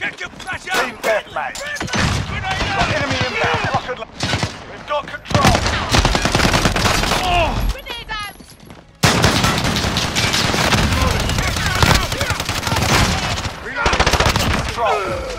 Check your flash out! Team deathmatch. Grenade Got out! enemy inbound. Lock and load. We've got control. Grenade out! Reloading. Control.